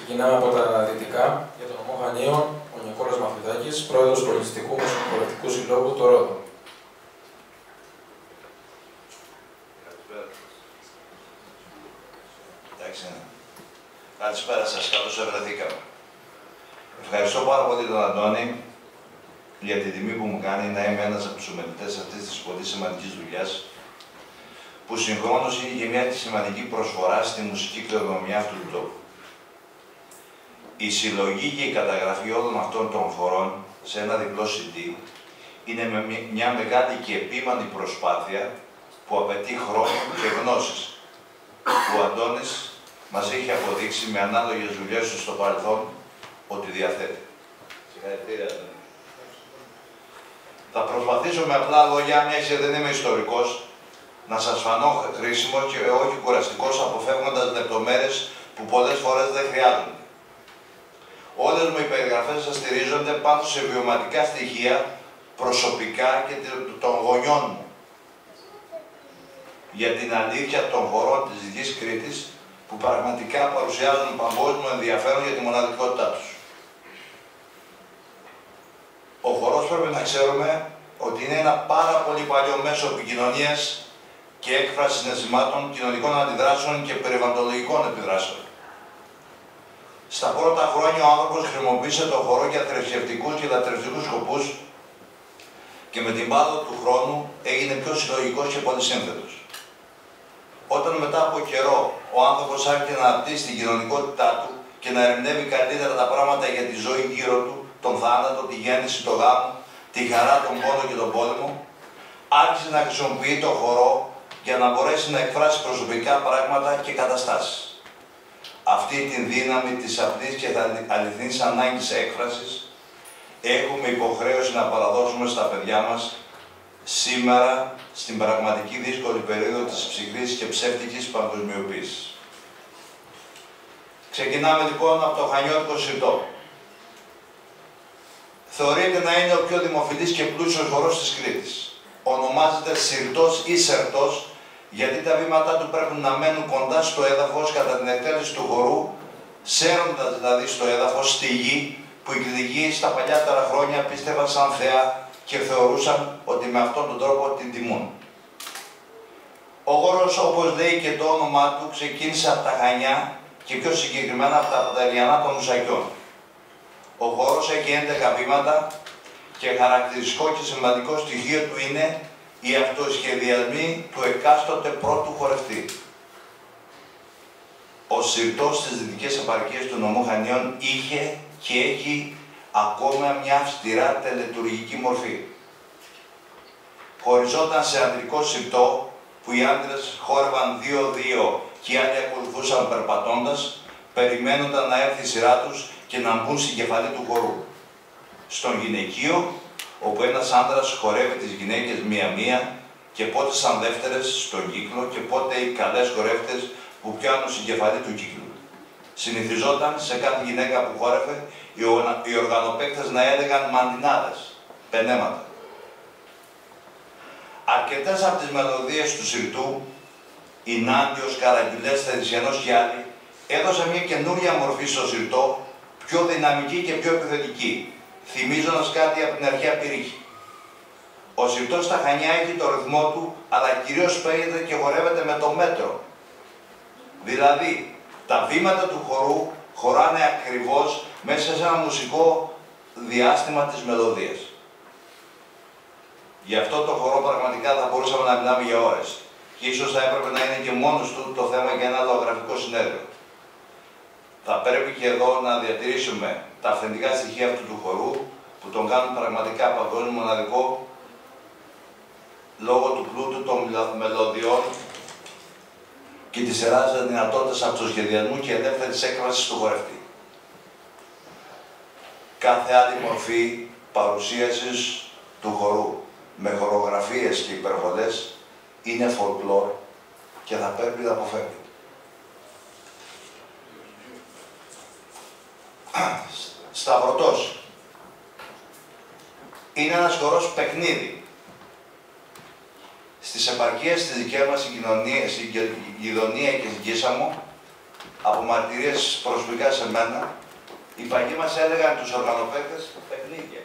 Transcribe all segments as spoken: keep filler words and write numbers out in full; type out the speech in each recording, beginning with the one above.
Ξεκινάμε από τα δυτικά για τον νομό Χανίων, ο Νικόλας Μαθητάκης, πρόεδρος Πολιτιστικού Μουσικοπολιτικού Συλλόγου το Ρόδο. Εντάξει, ναι. Καλησπέρα σας, καλώς ευρεθήκαμε. Ευχαριστώ πάρα πολύ τον Αντώνη για την τιμή που μου κάνει να είμαι ένας από τους ομιλητές αυτής της πολύ σημαντικής δουλειάς, που συγχρόνως είναι και μια σημαντική προσφορά στη μουσική κληρονομιά αυτού του τόπου. Η συλλογή και η καταγραφή όλων αυτών των χωρών σε ένα διπλό σι ντι είναι μια μεγάλη και επίμανη προσπάθεια που απαιτεί χρόνο και γνώσεις, που ο Αντώνης μας έχει αποδείξει με ανάλογες δουλειές του στο παρελθόν ότι διαθέτει. Συγχαρητήρια, Αντώνη. Θα προσπαθήσω με απλά λόγια, μια και δεν είμαι ιστορικός, να σας φανώ χρήσιμο και όχι κουραστικός, αποφεύγοντας λεπτομέρειες που πολλές φορές δεν χρειάζονται. Όλες μου οι περιγραφές σας στηρίζονται πάνω σε βιωματικά στοιχεία, προσωπικά και των γονιών μου, για την αλήθεια των χωρών της Δυτικής Κρήτης, που πραγματικά παρουσιάζουν παγκόσμιο ενδιαφέρον για τη μοναδικότητά τους. Ο χορός, πρέπει να ξέρουμε, ότι είναι ένα πάρα πολύ παλιό μέσο επικοινωνίας και έκφραση συναισθημάτων, κοινωνικών αντιδράσεων και περιβαλλοντολογικών επιδράσεων. Στα πρώτα χρόνια ο άνθρωπος χρησιμοποίησε τον χορό για θρησκευτικούς και λατρευτικούς σκοπούς και με την πάροδο του χρόνου έγινε πιο συλλογικός και πολυσύνθετος. Όταν μετά από καιρό ο άνθρωπος άρχισε να αναπτύσσει την κοινωνικότητά του και να ερμηνεύει καλύτερα τα πράγματα για τη ζωή γύρω του, τον θάνατο, τη γέννηση, τον γάμο, τη χαρά, τον πόνο και τον πόλεμο, άρχισε να χρησιμοποιεί τον χορό για να μπορέσει να εκφράσει προσωπικά πράγματα και καταστάσεις. Αυτή την δύναμη της απλής και αληθινής ανάγκης έκφρασης έχουμε υποχρέωση να παραδώσουμε στα παιδιά μας σήμερα στην πραγματική δύσκολη περίοδο της ψυχρής και ψεύτικης παγκοσμιοποίησης. Ξεκινάμε λοιπόν από το χανιώτικο συρτό. Θεωρείται να είναι ο πιο δημοφιλής και πλούσιος χορός της Κρήτης. Ονομάζεται συρτός ή σερτός, γιατί τα βήματά του πρέπει να μένουν κοντά στο έδαφος κατά την εκτέλεση του χορού, σέρνοντας δηλαδή στο έδαφος, στη γη, που οι κριτικοί στα παλιότερα χρόνια πίστευαν σαν θεά και θεωρούσαν ότι με αυτόν τον τρόπο την τιμούν. Ο χορός, όπως λέει και το όνομά του, ξεκίνησε από τα Χανιά και πιο συγκεκριμένα από τα Πταλιανά των Μουσακιών. Ο χορός έχει έντεκα βήματα και χαρακτηριστικό και σημαντικό στοιχείο του είναι οι αυτοσχεδιασμοί του εκάστοτε πρώτου χορευτή. Ο συρτός στις δυτικές επαρχίες του νομού Χανίων είχε και έχει ακόμα μια αυστηρά τελετουργική μορφή. Χωριζόταν σε ανδρικό συρτό που οι άντρες χόρευαν δύο-δύο και οι άλλοι ακολουθούσαν περπατώντας, περιμένονταν να έρθει η σειρά τους και να μπουν στην κεφαλή του χορού. Στον γυναικείο, όπου ένας άντρας χορεύει τις γυναίκες μία-μία και πότε σαν δεύτερες στον κύκλο και πότε οι καλές χορεύτες που πιάνουν στην κεφαλή του κύκλου. Συνηθιζόταν σε κάθε γυναίκα που χόρευε οι οργανοπαίκτες να έλεγαν μαντινάδες, πενέματα. Αρκετές από τις μελωδίες του συρτού, η Νάντιος, Καραγγυλές, Θερησιανός και άλλοι, έδωσαν μια καινούρια μορφή στο συρτό, πιο δυναμική και πιο επιθετική, θυμίζοντας κάτι από την αρχαία πυρήχη. Ο συρτός στα Χανιά έχει το ρυθμό του, αλλά κυρίως παίζεται και χορεύεται με το μέτρο. Δηλαδή, τα βήματα του χορού χωράνε ακριβώς μέσα σε ένα μουσικό διάστημα της μελωδίας. Γι' αυτό το χορό πραγματικά θα μπορούσαμε να μιλάμε για ώρες. Και ίσως θα έπρεπε να είναι και μόνος του το θέμα για ένα λογογραφικό συνέδριο. Θα πρέπει και εδώ να διατηρήσουμε τα αυθεντικά στοιχεία αυτού του χορού, που τον κάνουν πραγματικά παγκόσμιο μοναδικό, λόγω του πλούτου των μελωδιών και της τεράστιας δυνατότητας αυτοσχεδιασμού και ελεύθερης έκφρασης του χορευτή. Κάθε άλλη μορφή παρουσίασης του χορού με χορογραφίες και υπερβολές είναι folklore και θα πρέπει να αποφεύγεται. Σταυρωτός είναι ένας χορός παιχνίδι. Στις επαρχίες της δικές μας, στην Γειτονία και στην Κίσαμο, από μαρτυρίες προσωπικά σε μένα, οι παγιοί μας έλεγαν τους οργανοπαίκτες παιχνίδια.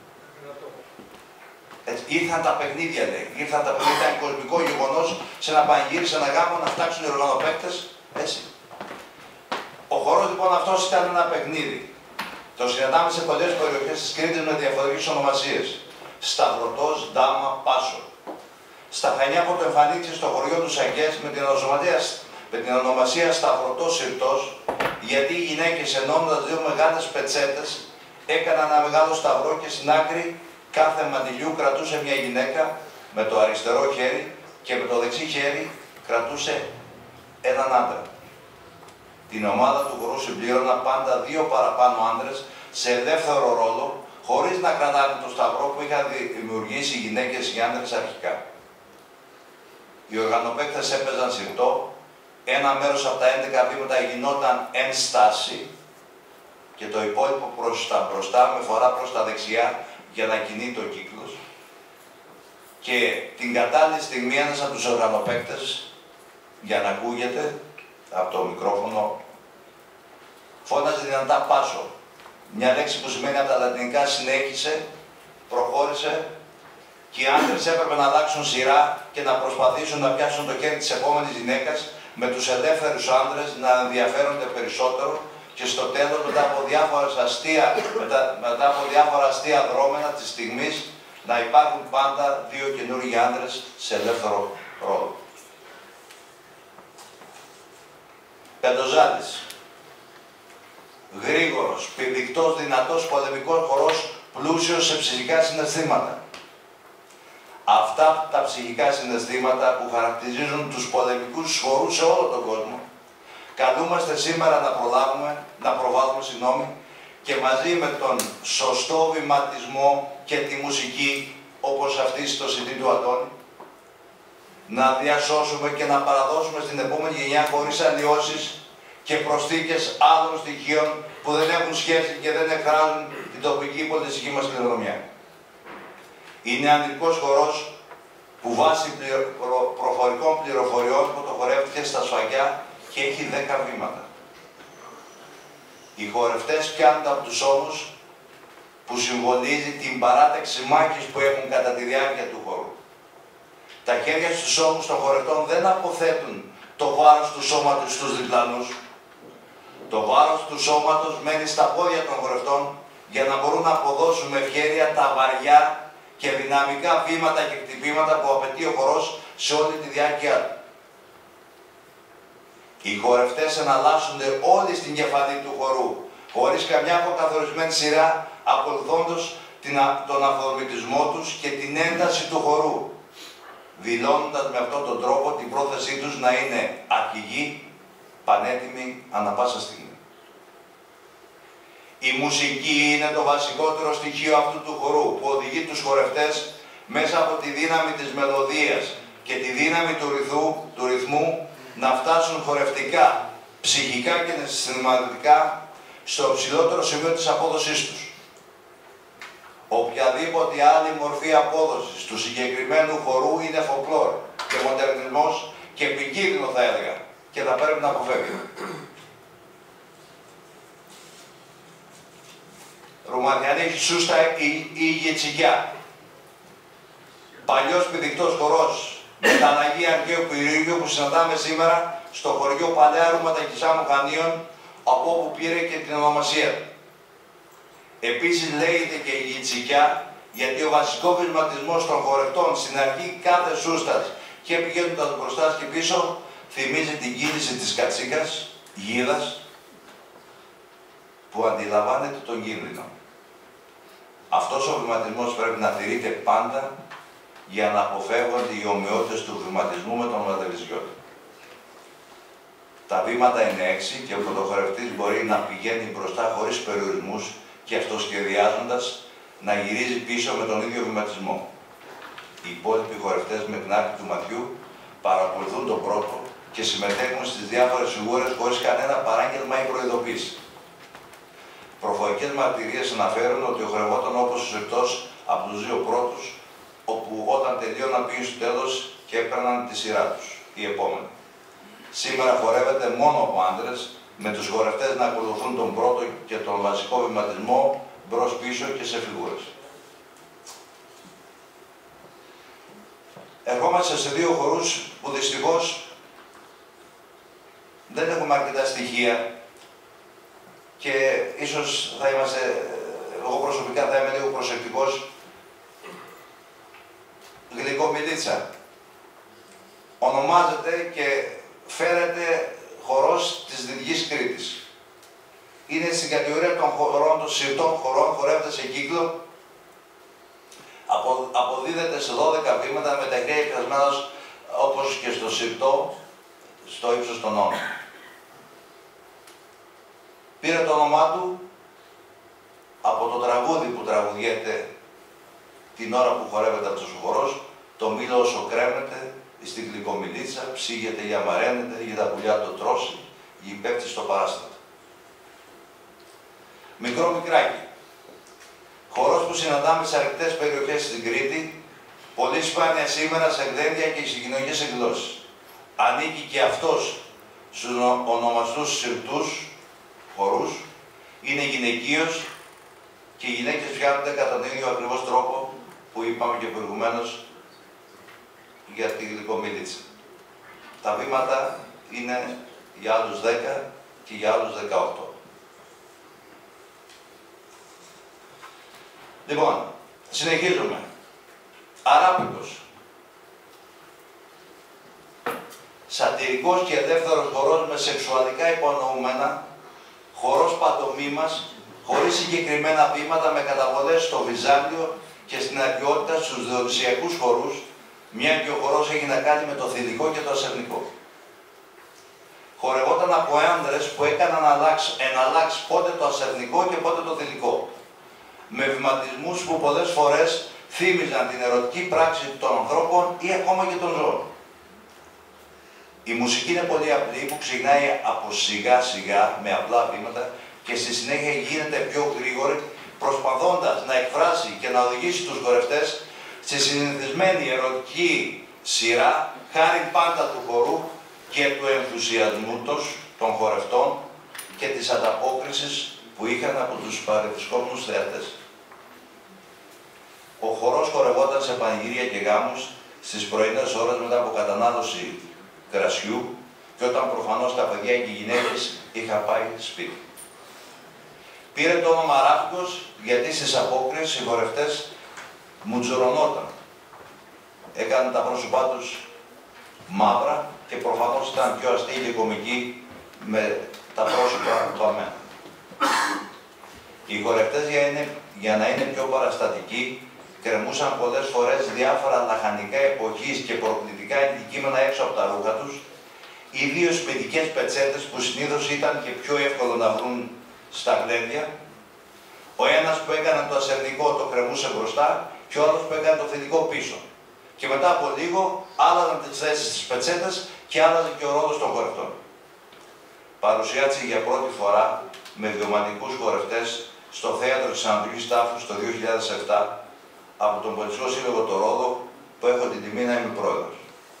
Έτσι, ήρθαν τα παιχνίδια, λέει. Ήρθαν τα παιχνίδια, ήταν κοσμικό γεγονός σε ένα πανηγύρι, σε ένα γάμο να φτάξουν οι οργανοπαίκτες. Έτσι. Ο χορός λοιπόν αυτός ήταν ένα παιχνίδι. Το συναντάμε σε πολλές περιοχές της Κρήτης με διαφορετικές ονομασίες. Σταυρωτός, Ντάμα, Πάσο. Στα Χανιά που το εμφανίστηκε στο χωριό του Σαγκές με την ονομασία, με την ονομασία Σταυρωτός Συρτός, γιατί οι γυναίκες ενώνοντας δύο μεγάλες πετσέτες έκαναν ένα μεγάλο σταυρό και στην άκρη κάθε μαντιλιού κρατούσε μια γυναίκα με το αριστερό χέρι και με το δεξί χέρι κρατούσε έναν άντρα. Την ομάδα του χορού συμπλήρωνα πάντα δύο παραπάνω άντρες σε ελεύθερο ρόλο, χωρίς να κρατάνε το σταυρό που είχαν δημιουργήσει οι γυναίκες και οι άντρες αρχικά. Οι οργανοπαίκτες έπαιζαν συρτό, ένα μέρος από τα έντεκα βήματα γινόταν εν στάση και το υπόλοιπο προς τα μπροστά με φορά προς τα δεξιά για να κινείται ο κύκλος. Και την κατάλληλη στιγμή ένας από τους οργανοπαίκτες, για να ακούγεται από το μικρόφωνο, φώναζε δυνατά Πάσο. Μια λέξη που σημαίνει από τα λατινικά συνέχισε, προχώρησε και οι άντρες έπρεπε να αλλάξουν σειρά και να προσπαθήσουν να πιάσουν το χέρι της επόμενης γυναίκας με τους ελεύθερους άντρες να ενδιαφέρονται περισσότερο και στο τέλος μετά από διάφορα αστεία, μετά, μετά από διάφορα αστεία δρόμενα της στιγμής να υπάρχουν πάντα δύο καινούργιοι άντρες σε ελεύθερο ρόλο. Πεντοζάλης. Γρήγορος, πηδηκτός, δυνατός, πολεμικός χορός, πλούσιος σε ψυχικά συναισθήματα. Αυτά τα ψυχικά συναισθήματα που χαρακτηρίζουν τους πολεμικούς χορούς σε όλο τον κόσμο, καλούμαστε σήμερα να προλάβουμε, να προβάλλουμε, συγγνώμη, και μαζί με τον σωστό βηματισμό και τη μουσική, όπως αυτή στο σι ντι του Αντώνη, να διασώσουμε και να παραδώσουμε στην επόμενη γενιά χωρίς αλλοιώσεις και προσθήκες άλλων στοιχείων που δεν έχουν σχέση και δεν εκφράζουν την τοπική πολιτιστική μας κληρονομιά. Είναι ανδρικός χορός που βάσει προ... προφορικών πληροφοριών που το χορεύτηκε στα Σφαγιά και έχει δέκα βήματα. Οι χορευτές πιάνονται από τους ώμους που συμβολίζει την παράταξη μάχης που έχουν κατά τη διάρκεια του χορού. Τα χέρια στους ώμους των χορευτών δεν αποθέτουν το βάρος του σώματος στους διπλανούς. Το βάρος του σώματος μένει στα πόδια των χορευτών για να μπορούν να αποδώσουν με ευχέρεια τα βαριά και δυναμικά βήματα και χτυπήματα που απαιτεί ο χορός σε όλη τη διάρκεια του. Οι χορευτές εναλλάσσονται όλοι στην κεφαλή του χορού, χωρίς καμιά αποκαθορισμένη σειρά, ακολουθώντας τον αυθορμητισμό τους και την ένταση του χορού, δηλώνοντας με αυτόν τον τρόπο την πρόθεσή τους να είναι αρχηγοί, πανέτοιμοι ανά πάσα στιγμή. Η μουσική είναι το βασικότερο στοιχείο αυτού του χορού που οδηγεί τους χορευτές μέσα από τη δύναμη της μελωδίας και τη δύναμη του ρυθμού, του ρυθμού να φτάσουν χορευτικά, ψυχικά και συναισθηματικά στο ψηλότερο σημείο της απόδοσής τους. Οποιαδήποτε άλλη μορφή απόδοσης του συγκεκριμένου χορού είναι φολκλόρ και μοντερνισμός και επικίνδυνο θα έλεγα και θα πρέπει να αποφεύγει. Ρουμανιανή Σούστα ή η Γετσικιά. Παλιός πηδηκτός χορός με τα Αναγία Αρχαίου Πυρίγιο που συναντάμε σήμερα στο χωριό Παλαιά Ρούματα Κισάμου Χανίων, από όπου πήρε και την ονομασία του. Επίσης λέγεται και η Γετσικιά γιατί ο βασικός βηματισμός των χορευτών στην αρχή κάθε σούστας και πηγαίνοντας μπροστά και πίσω θυμίζει την κίνηση της κατσίκας, γίδας, που αντιλαμβάνεται τον κίνδυνο. Αυτός ο βηματισμός πρέπει να τηρείται πάντα για να αποφεύγονται οι ομοιότητες του βηματισμού με τον ματελισιώτη. Τα βήματα είναι έξι και ο πρωτοχορευτής μπορεί να πηγαίνει μπροστά χωρίς περιορισμούς και αυτοσχεδιάζοντας να γυρίζει πίσω με τον ίδιο βηματισμό. Οι υπόλοιποι χορευτές με την άκρη του ματιού παρακολουθούν τον πρώτο και συμμετέχουν στις διάφορες φιγούρες χωρίς κανένα παράγγελμα ή προειδοποίηση. Προφορικές μαρτυρίες αναφέρουν ότι ο χορευόταν όπως ο συρτός από τους δύο πρώτους, όπου όταν τελείωναν πήγαν στο τέλος και έπαιρναν τη σειρά τους, οι επόμενοι. Σήμερα χορεύεται μόνο από άντρες με τους χορευτές να ακολουθούν τον πρώτο και τον βασικό βηματισμό μπρος-πίσω και σε φιγούρες. Ερχόμαστε σε δύο χορούς που δυστυχώς δεν έχουμε αρκετά στοιχεία και ίσως θα είμαστε, εγώ προσωπικά θα είμαι λίγο προσεκτικός. Γλυκομιλίτσα ονομάζεται και φέρεται χορός της Δυτικής Κρήτης. Είναι στην κατηγορία των χορών, των συρτών χορών, χορεύεται σε κύκλο. Απο, αποδίδεται σε δώδεκα βήματα με τα χέρια εκφρασμένος όπως και στο συρτό, στο ύψος των ώμων. Πήρε το όνομά του από το τραγούδι που τραγουδιέται την ώρα που χορεύεται αυτός ο χορός, το μήλο όσο κρέμεται, στην γλυκομιλίτσα, ψήγεται ή αμαραίνεται, για τα πουλιά το τρώσει, ή πέφτει στο παράστατο. Μικρό μικράκι. Χορός που συναντάμε σε αρκετές περιοχές στην Κρήτη, πολύ σπάνια σήμερα σε γλέντια και συγκοινωνικές εκδηλώσεις. Ανήκει και αυτός στους ονομαστούς συρτούς χορούς, είναι γυναικείος και οι γυναίκες φτιάχνονται κατά τον ίδιο ακριβώς τρόπο που είπαμε και προηγουμένως για τη γλυκομιλίτσα. Τα βήματα είναι για άλλους δέκα και για άλλους δεκαοκτώ. Λοιπόν, συνεχίζουμε. Αράπικος. Σατυρικός και ελεύθερος χορός με σεξουαλικά υπονοούμενα, χορός παντομήμας, χωρίς συγκεκριμένα βήματα με καταβολές στο Βυζάντιο και στην αρχαιότητα στους διονυσιακούς χορούς, μια και ο χορός έχει να κάνει με το θηλυκό και το ασερνικό. Χορευόταν από άνδρες που έκαναν εναλλάξει πότε το ασερνικό και πότε το θηλυκό, με βηματισμούς που πολλές φορές θύμιζαν την ερωτική πράξη των ανθρώπων ή ακόμα και των ζώων. Η μουσική είναι πολύ απλή, που ξεκινάει από σιγά σιγά με απλά βήματα και στη συνέχεια γίνεται πιο γρήγορη, προσπαθώντας να εκφράσει και να οδηγήσει τους χορευτές στη συνηθισμένη ερωτική σειρά, χάρη πάντα του χορού και του ενθουσιασμού τους των χορευτών και της ανταπόκρισης που είχαν από τους παρευρισκόμενους θεατές. Ο χορός χορευόταν σε πανηγύρια και γάμους στις πρωινές ώρες μετά από κατανάλωση κρασιού και όταν προφανώς τα παιδιά και οι γυναίκες είχαν πάει σπίτι. Πήρε το όνομα Αράπικος γιατί στις απόκριες οι χορευτές μουτζουρωνόταν. Έκαναν τα πρόσωπά τους μαύρα και προφανώς ήταν πιο αστείοι και κομικοί με τα πρόσωπα βαμμένα. Οι χορευτές για, είναι, για να είναι πιο παραστατικοί κρεμούσαν πολλές φορές διάφορα λαχανικά εποχής και προκλητικά αντικείμενα έξω από τα ρούχα τους, ιδίως σπιτικές πετσέτες που συνήθως ήταν και πιο εύκολο να βρουν στα γλέντια. Ο ένας που έκανε το ασερνικό το κρεμούσε μπροστά και ο άλλος που έκανε το θηλυκό πίσω. Και μετά από λίγο άλλαζαν τις θέσεις στις πετσέτες και άλλαζε και ο ρόλος των χορευτών. Παρουσιάστηκε για πρώτη φορά με βιωματικούς χορευτές στο θέατρο της Ανατολικής Τάφους το δύο χιλιάδες επτά από τον Πολιτικό Σύλλογο το Ρόδο, που έχω την τιμή να είμαι πρόεδρος.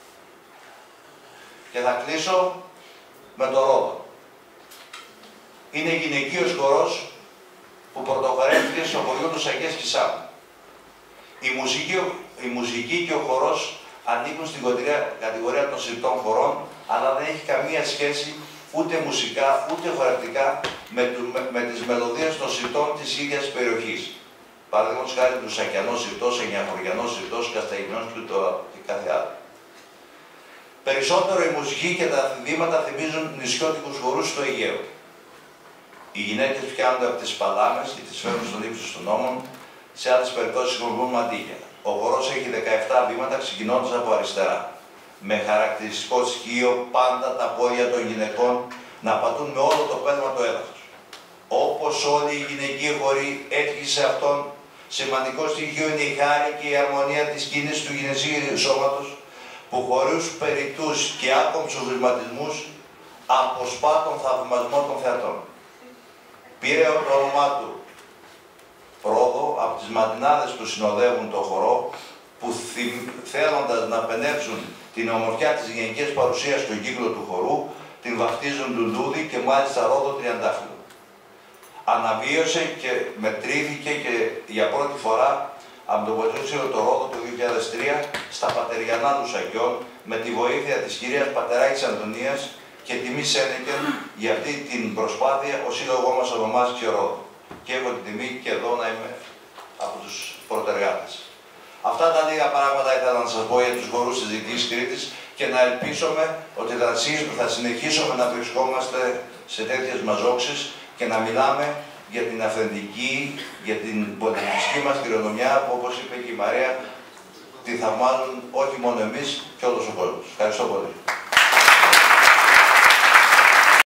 Και θα κλείσω με το Ρόδο. Είναι γυναικείος χορός που πρωτοχωρέθηκε στο χωριό του Σακές Κισάμου. Η μουσική, η μουσική και ο χορός ανήκουν στην κατηγορία των συρτών χορών, αλλά δεν έχει καμία σχέση ούτε μουσικά, ούτε χορευτικά με, με, με τις μελωδίες των συρτών της ίδιας περιοχής. Παραδείγματος χάρη του Σακιανός συρτός, Ενιαχωριανός συρτός, Κασταγινός και, και κάθε άλλο. Περισσότερο η μουσική και τα δήματα θυμίζουν νησιώτικους χορούς στο Αιγαίο. Οι γυναίκες πιάνονται από τις παλάμες και τις φέρνουν στον ύψος των ώμων, σε άλλες περιπτώσεις χρησιμοποιούν μαντήλια. Ο χορός έχει δεκαεπτά βήματα ξεκινώντας από αριστερά, με χαρακτηριστικό στοιχείο πάντα τα πόδια των γυναικών να πατούν με όλο το πέλμα το έδαφος. Όπως όλοι οι γυναικοί χοροί, έτσι σε αυτόν σημαντικό στοιχείο είναι η χάρη και η αρμονία της κίνησης του γυναισίου σώματος, που χωρίς περιττούς και άκομψους βηματισμούς αποσπά τον θαυμασμό των θεατών. Πήρε το όνομά του Ρόδο από τις ματινάδες που συνοδεύουν το χορό, που θέλοντας να πενέψουν την ομορφιά της γενικής παρουσίας στον κύκλο του χορού, την βαφτίζουν Λουλούδι και μάλιστα Ρόδο Τριαντάφυλλο. Αναβίωσε και μετρήθηκε και για πρώτη φορά από τον Πατρότσιο το Ρόδο του δύο χιλιάδες τρία στα Πατεριανά του Σακιών με τη βοήθεια της κυρίας Πατεράκης Αντωνίας και τιμή Σένεκεν για αυτή την προσπάθεια ο σύλλογός μας ονομάζει Ρόδο. Και έχω την τιμή και εδώ να είμαι από τους πρωτεργάτες. Αυτά τα λίγα πράγματα ήθελα να σας πω για τους χορούς της Δυτικής Κρήτης και να ελπίσουμε ότι θα συνεχίσουμε να βρισκόμαστε σε τέτοιες μαζόξεις και να μιλάμε για την αυθεντική, για την πολιτιστική μας κληρονομιά που, όπως είπε και η Μαρία, τη θαυμάζουν όχι μόνο εμείς και όλος ο κόσμος. Ευχαριστώ πολύ.